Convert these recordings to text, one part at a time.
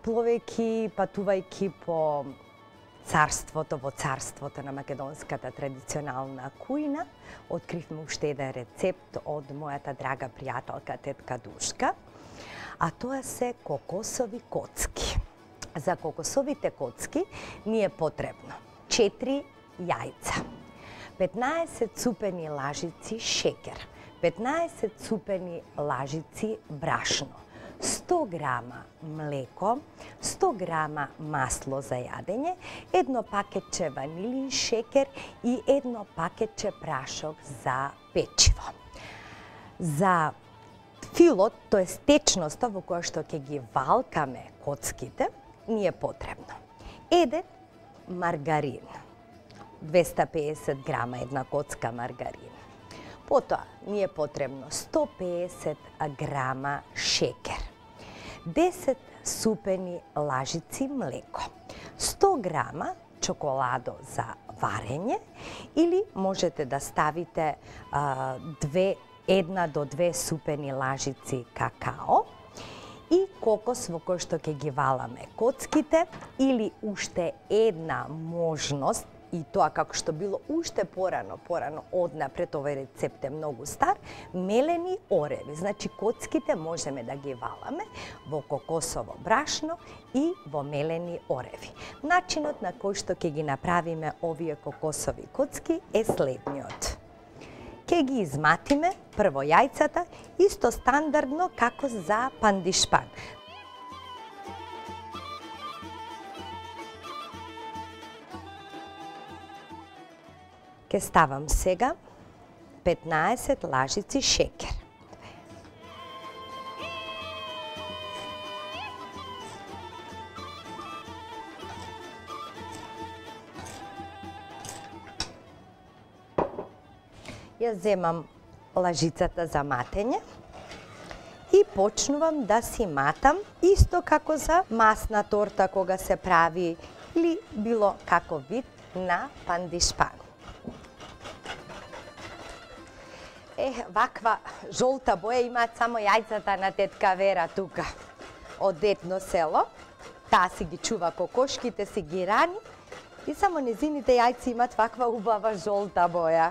патувајќи по во царството на македонската традиционална кујна, откривме уште еден рецепт од мојата драга пријателка тетка Душка, а тоа се кокосови коцки. За кокосовите коцки ни е потребно 4 јајца, 15 цупени лажици шекер, 15 цупени лажици брашно, 100 грама млеко, 100 грама масло за јадење, едно пакетче ванилин шекер и едно пакетче прашок за печиво. За филот, тоест течноста во која што ќе ги валкаме коцките, ни е потребно еден маргарин, 250 грама една коцка маргарин. Потоа ни е потребно 150 грама шекер, 10 супени лажици млеко, 100 грама чоколадо за варење или можете да ставите 1 до 2 супени лажици какао и кокос во кој што ќе ги валаме коцките или уште една можност, и тоа како што било уште порано однапред, овој рецепт е многу стар, мелени ореви. Значи коцките можеме да ги валаме во кокосово брашно и во мелени ореви. Начинот на кој што ќе ги направиме овие кокосови коцки е следниот. Ке ги изматиме прво јајцата, исто стандардно како за пандишпан. Ке ставам сега 15 лажици шекер. Ја земам лажицата за матење и почнувам да си матам, исто како за масна торта кога се прави или било како вид на пандишпан. Ваква жолта боја имаат само јајцата на тетка Вера тука, од детно село. Таа си ги чува кокошките, си ги рани и само незините јајци имаат ваква убава жолта боја.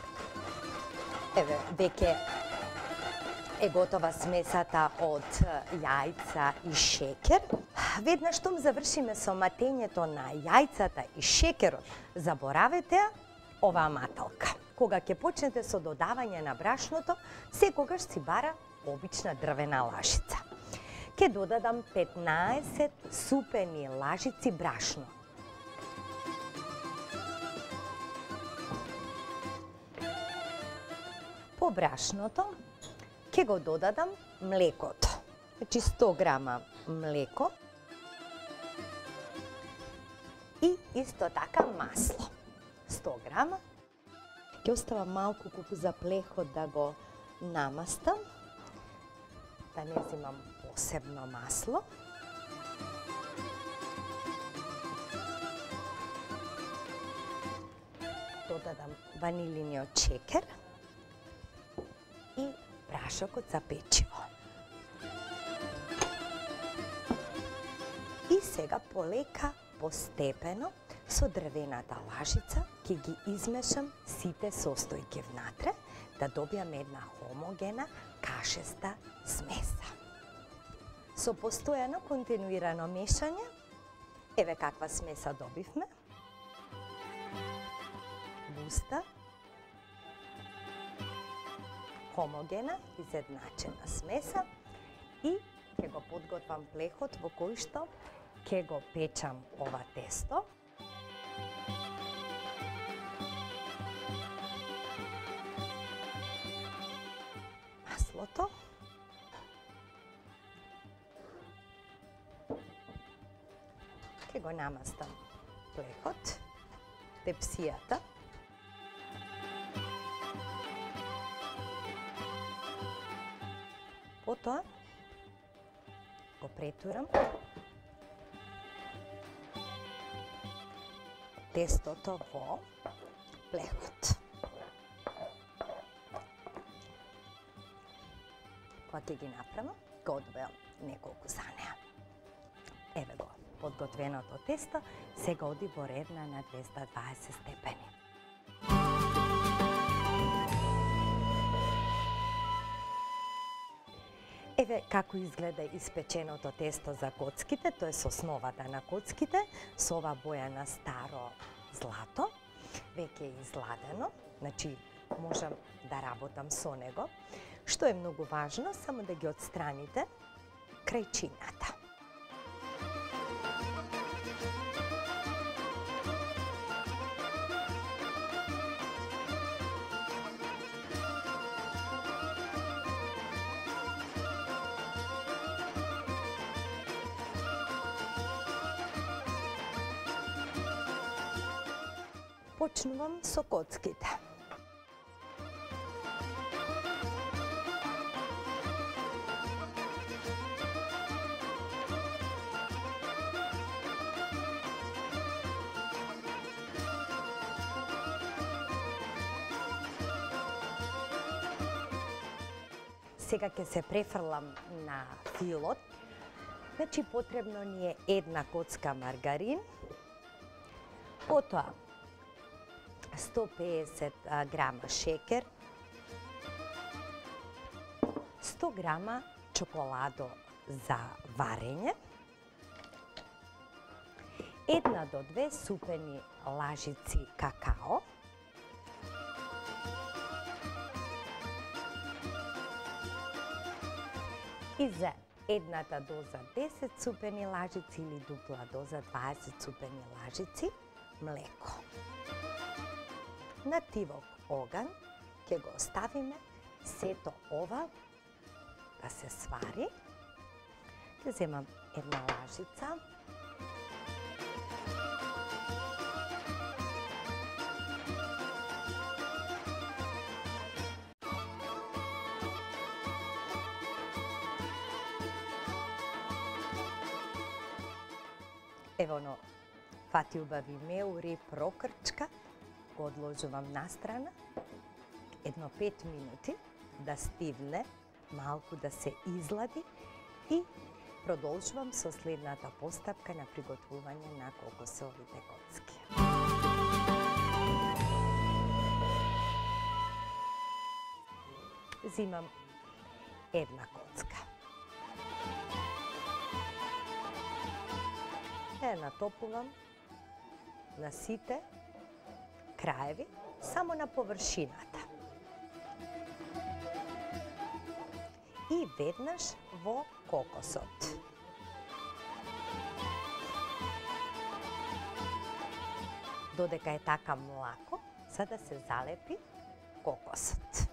Еве, веќе е готова смесата од јајца и шекер. Веднаш штом завршиме со матењето на јајцата и шекерот, заборавете оваа маталка. Кога ќе почнете со додавање на брашното, секогаш си бара обична дрвена лажица. Ќе додадам 15 супени лажици брашно. По брашното ќе го додадам млекото. Значи 100 грама млеко и исто така масло. 100 грама. Ќе оставам малку кукуз за плехот да го намастам, да не земам посебно масло. Додадам ванилиниот шекер и прашокот за печиво. И сега полека, постепено, со дрвената лажица ќе ги измешам сите состојки внатре, да добијаме една хомогена, кашеста смеса. Со постојано континуирано мешање, еве каква смеса добивме. Густа, хомогена, изедначена смеса и ќе го подготвам плехот во кој што ќе го печам ова тесто. Маслото. Ќе го намастам плехот, тепсијата. Потоа го претурам тестото во плехот. Кога ќе ги направам, го одвојам неколку за неа. Еве го, подготвеното тесто, сега оди во ревна на 220 степени. Еве како изгледа испеченото тесто за коцките, тоа е со основата на коцките, со ова боја на старо злато, веќе е изладено, значи можам да работам со него. Што е многу важно, само да ги отстраните крајчината. Почнувам со коцките. Сега ќе се префрлам на филот. Значи потребно ни е една коцка маргарин, потоа 150 грама шекер, 100 грама чоколадо за варење, 1 до 2 супени лажици какао, и за едната доза 10 супени лажици или дупла доза 20 супени лажици млеко. На тивок оган ќе го оставиме сето ова да се свари. Ќе земам една лажица. Ево оно, фати убави меури, прокрчка, го одложувам настрана, едно 5 минути да стивне, малку да се излади и продолжувам со следната постапка на приготвување на кокосовите коцки. Зимам една коцка. Натопувам на сите краеви, само на површината. И веднаш во кокосот. Додека е така млако, за да се залепи кокосот.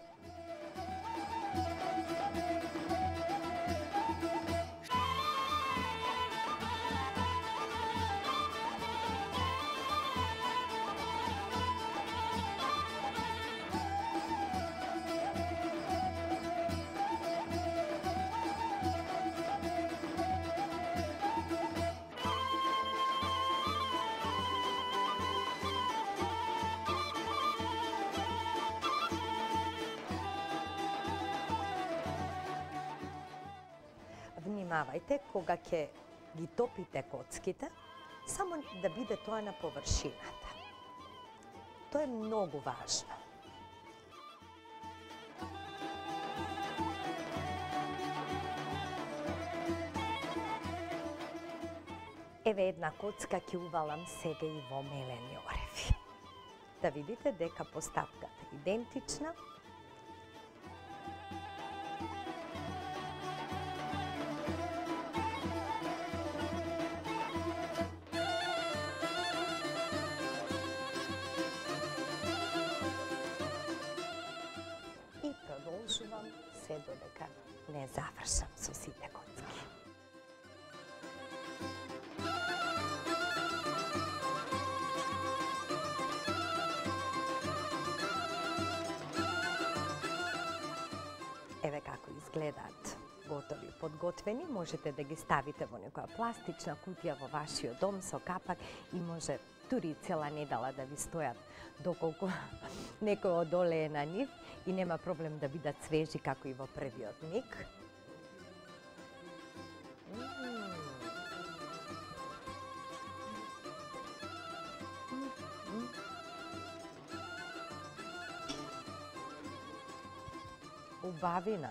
Внимавајте кога ќе ги топите коцките, само да биде тоа на површината. Тоа е многу важно. Еве една коцка ќе увалам сега и во мелени ореви. Да видите дека постапката е идентична. Продолжувам се додека не завршам со сите коцки. Еве како изгледаат готови, подготвени. Можете да ги ставите во некоја пластична кутија во вашиот дом со капак и може дури цела недела да ви стојат доколку некој одолее на нив и нема проблем да бидат свежи како и во првиот миг. љубавина.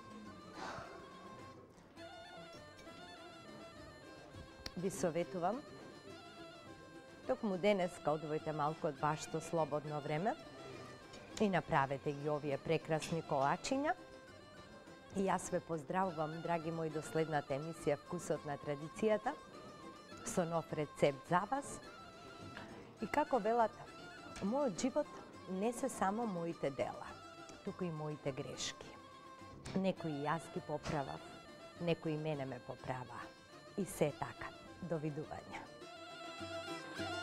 Ви советувам, токму денеска одвојте малку од вашето слободно време и направете ги овие прекрасни колачиња. И јас ве поздравувам, драги мои, до следната емисија Вкусот на традицијата, со нов рецепт за вас. И како велат, мојот живот не се само моите дела, туку и моите грешки. Некои јас ги поправав, некои мене ме поправаа. И се така. Довидување.